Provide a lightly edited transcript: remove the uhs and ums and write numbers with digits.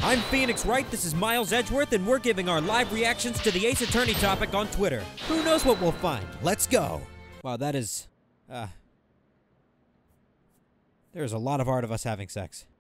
I'm Phoenix Wright, this is Miles Edgeworth, and we're giving our live reactions to the Ace Attorney topic on Twitter. Who knows what we'll find? Let's go! Wow, that is... There's a lot of art of us having sex.